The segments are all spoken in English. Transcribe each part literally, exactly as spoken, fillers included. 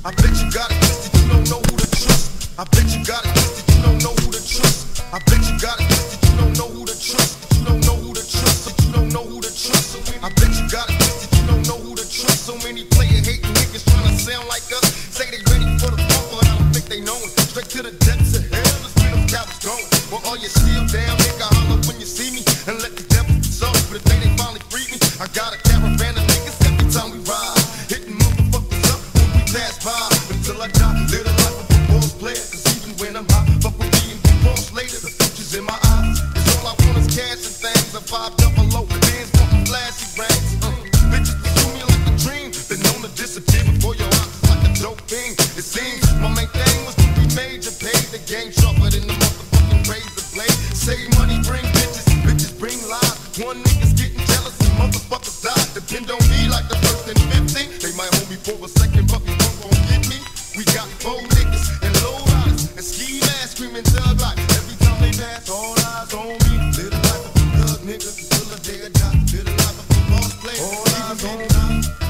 I bet you got it twisted, you don't know who to trust. I bet you got it twisted, you don't know who to trust. I bet you got it twisted, you don't know who to trust. You don't know who to trust, but you don't know who to trust. I bet you got it twisted, you don't know who to trust. So many player hating niggas trying to sound like us. Say they ready for the fall, but I don't think they know it. Straight to the depths of hell, let's where them cowards going. Well, all you still down, nigga, holler when you see me, and let the devil solve. But the day they finally free me, I got a caravan of niggas every time we ride, hitting motherfuckers up when we pass by. Until I die, live the life of a boss player. Cause even when I'm high, fuck with me and be boss later. The future's in my eyes, cause all I want is cash and things. A five double low, bands fucking flashy rings. Uh, bitches pursue me like a dream, been known to disappear before your eyes like a dope thing. It seems my main thing was to be major, pay the game sharper than the motherfucking razor blade. Save money, bring bitches, bitches bring lies. One nigga's getting jealous and motherfuckers die. Depend on me like the first and fifteen. They might hold me for a second, but you won't gon' get me. We got four niggas and low riders and ski masks screaming thug like every time they pass. All eyes on me. Live the life of a thug nigga till the day I die. Live the life of a boss player. All eyes on me.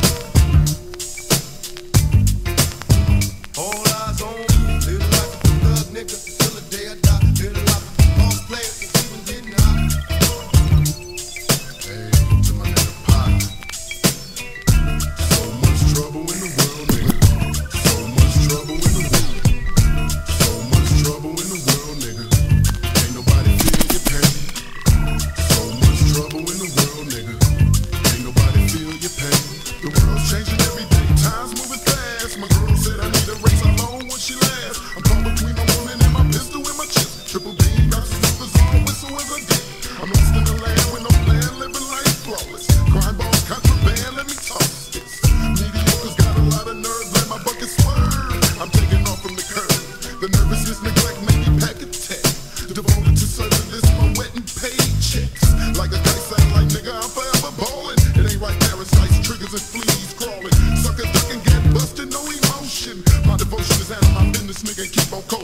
All eyes on me. Live the life of a thug nigga till the day I die. Live the life of a boss player. Even getting high. Hey, to my nigga Pac. So much trouble in the world, nigga. So much trouble in the world. So much trouble in the world, nigga. Ain't nobody feel your pain. So much trouble in the world, nigga. Ain't nobody feel your pain. The world's changing every day. Time's moving fast. My girl said I need a race. How long will she last? I'm caught between my woman and my pistol in my chest. Triple beam, got some silvers on, whistle as I get. I'm lost in the land with no plan, living life flawless. Crime balls, contraband, let me toss this. Mediocre's got a lot of nerve, let my bucket swerve. I'm taking off from the curb. The nervousness, neglect, make me pack a tech. Devoted to serving this, my wet and paid checks. Like a dice, sound like nigga, I'm forever ballin'. It ain't right, parasites, triggers and fleas crawling. Sucker duck and get busted, no emotion. My devotion is out of my business, nigga, keep on cold.